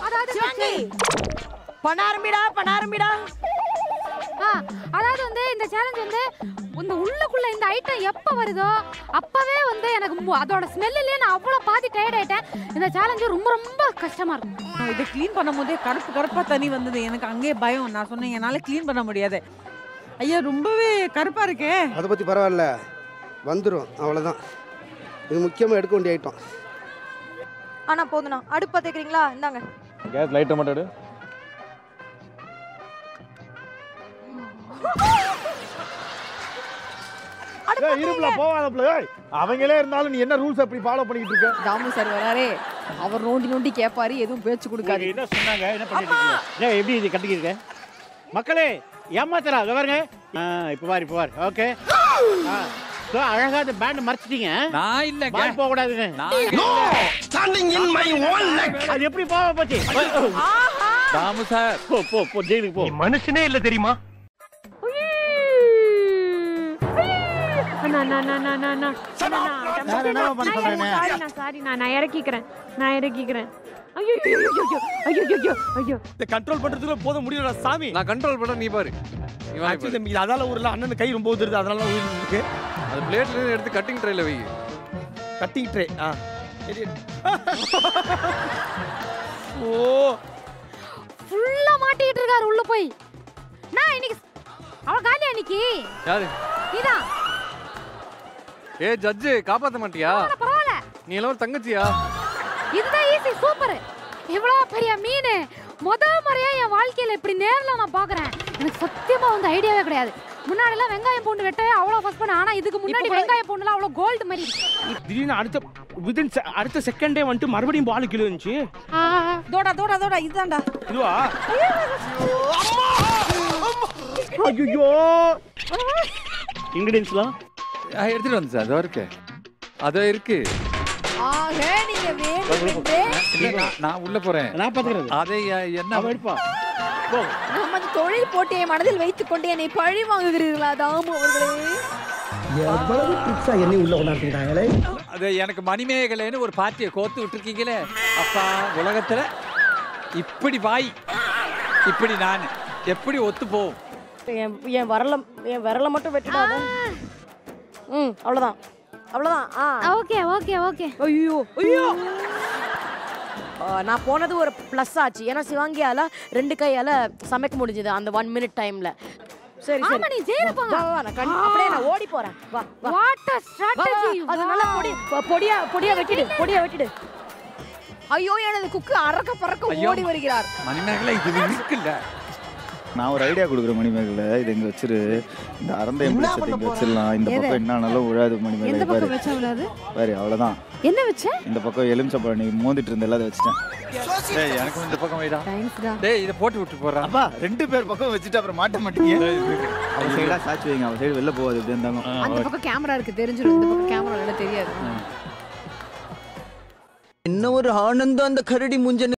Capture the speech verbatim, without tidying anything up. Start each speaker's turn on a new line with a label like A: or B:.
A: அதாவது பண்ணாரம்பிடா பண்ணாரம்பிடா.
B: அதாவது வந்து இந்த சேலஞ்ச் வந்து இந்த உள்ளுக்குள்ள இந்த ஐட்டம் எப்போ வருதோ அப்பவே வந்து எனக்கு அதோட ஸ்மெல்லிலே நான் அவ்வளோ பாதி டயர்ட் ஆயிட்டேன். இந்த சேலஞ்சு ரொம்ப ரொம்ப கஷ்டமா இருக்கும்.
A: இதை க்ளீன் பண்ணும் போதே கருப்பு கருப்பா தண்ணி வந்தது. எனக்கு அங்கேயே பயம். நான் சொன்னேன் என்னால் க்ளீன் பண்ண முடியாது. ஐயா ரொம்பவே கருப்பா இருக்கே.
C: அதை பற்றி பரவாயில்ல, வந்துடும், அவ்வளோதான். இது முக்கியமாக எடுக்க வேண்டிய ஐட்டம்.
D: ஆனா போதுண்ணா. அடுப்பு பார்த்துக்கிறீங்களா? இந்தாங்க
E: கேஸ் லைட்டை மட்டும் எடு. அவங்களே இருந்தாலும் நீ என்ன ரூல்ஸ் அப்படி ஃபாலோ பண்ணிட்டு இருக்க?
F: தாமு சார் வராரே, அவர் நோண்டி நோண்டி கேட்பாரு, எதுவும் பேச்சு கொடுக்காது.
G: என்ன சொன்னாங்க, என்ன பண்ணிட்டு இருக்கீங்க? ஏன் எப்படி இது கட்டிக்கிருக்க? மக்களே ஏமாத்தரா பாருங்க. இப்போ பாரு இப்போ பாரு. ஓகே அழகா அந்த பேண்ட் மறைச்சிட்டீங்க.
H: நான் இல்ல
G: பால் போக கூடாதுங்க.
C: Standing in my own leg.
G: அது எப்படி போக போச்சு?
H: தாமு சார்
G: போ போ போ ஜெயிலுக்கு போ.
E: மனுஷனே இல்ல தெரியுமா?
B: நான் இறக்கிக்கிறேன் நான் இறக்கிக்கிறேன்.
E: கண்ட்ரோல் பண்றதுல போத முடியல சாமி.
H: நான் கண்ட்ரோல் பண்ற நீ பாரு.
E: அதால ஊர்ல அண்ணன் கை ரொம்ப உதிருது, அதனால உயிர் இருக்கு.
H: அது பிளேட்ல இருந்து எடுத்து கட்டிங் ட்ரேல வை.
E: Cutting tray. ஆ
B: ஓ ஃபுல்லா மாட்டிட்டு இருக்காரு உள்ள போய். நான் இன்னைக்கு அவ காலியா இன்னைக்கு.
H: யாரு?
B: நீதான்.
H: ஏ ஜட்ஜ் காப்பாத்த மாட்டியா?
B: பரவாயில்லை.
H: நீ எல்லாம் தங்கச்சியா?
B: இதுதான் ஈஸி. சூப்பர். இவ்வளவு பெரிய மீன் முதல் முறையா என் வாழ்க்கையில இப்படி நேர்ல நான் பாக்குறேன். எனக்கு சத்தியமா வந்து ஐடியாவே கிடையாது. முன்னாடி எல்லாம் வெங்காயம் பூண்டு வெட்டவே அவ்வளவு ஃபர்ஸ்ட் பண்ண. ஆனா இதுக்கு முன்னாடி வெங்காயம் பூண்டுலாம் அவ்வளவு கோல்டு மாதிரி இருக்கு.
E: திடீர்னு அடுத்த விதின் அடுத்த செகண்டே வந்துட்டு மறுபடியும் பால் கிலோ இருந்துச்சு.
A: தோடா தோடா தோடா இதுதான்டா.
E: இதுவா? ஐயோ
G: இன்கிரீடியன்ஸ்லாம்
H: எடுத்துட்டு வந்து சார். அதோ இருக்கு அதோ இருக்கு.
F: ஆக நீங்க வேணும்னே
H: நான் உள்ள போறேன்.
G: நான் பாத்துக்கிறேன்.
H: அதை என்ன
G: எடுப்பா போ.
F: நமது தொழில் போட்டியை மனதில் வைத்துக் கொண்டு என்னை பழி வாங்குகிறீர்களா தாமு அவர்களே?
C: எவ்வளவு டிப்ஸா என்னை உள்ள கொண்டாடுறாங்களே.
H: அது எனக்கு மணிமேகலைன்னு ஒரு பார்ட்டியை கோத்து விட்டுருக்கீங்களே. அப்பா உலகத்துல இப்படி வாய் இப்படி நான் எப்படி ஒத்து போவோம்?
D: என் வரல என் விரல மட்டும் வெட்டிடாத. ம் அவ்வளோதான் அவ்வளோதான். ஆ
B: ஓகே ஓகே ஓகே.
D: ஐயோ ஐயோ நான் போனது ஒரு ப்ளஸ் ஆச்சு. ஏன்னா சிவாங்கியால ரெண்டு கையால சமைக்க முடிஞ்சது அந்த ஒன் மினிட் டைம்ல. சரி சரி.
B: ஆமா நீ ஜெயில போங்க.
D: வா வா நான் அப்படியே நான் ஓடி போறேன். வா வா.
B: What a strategy.
D: அது நல்லா பொடி பொடியா பொடியா வெட்டிடு பொடியா வெட்டிடு. ஐயோ எனது குக்கு அரக்க பறக்க ஓடி வருகிறார்.
H: மணிமேகலை இது இருக்குல்ல.
I: நான் ஒரு ஐடியா கொடுக்குறேன் மணிமேகலை. இது எங்க வச்சிரு. இந்த அரந்த எம்பளத்தை இங்க வச்சிடலாம். இந்த பக்கம் என்னானாலும் விழாது மணிமேகலை.
B: எந்த பக்கம் வெச்சா விழாது?
I: பாரு அவ்வளவுதான்.
B: என்ன வெச்ச?
I: இந்த பக்கம் எலுமிச்சம்பழம் நீ மோந்திட்டு இருந்த எல்லாத்தையும் வச்சிட்டேன்.
H: டேய் எனக்கு இந்த பக்கம் வைடா. டேய் இத போட்டு விட்டு போறா.
I: அப்பா ரெண்டு பேர் பக்கம் வச்சிட்டு அப்புறம் மாட்ட மாட்டீங்க. அவ சைடா சாட்சி வைங்க. அவ சைடு வெளில போகாது எப்படி இருந்தாலும்.
F: அந்த பக்கம் கேமரா இருக்கு தெரிஞ்சிரும். இந்த பக்கம் கேமரா இல்ல தெரியாது.
A: என்ன ஒரு ஆனந்தம் அந்த கரடி முஞ்ச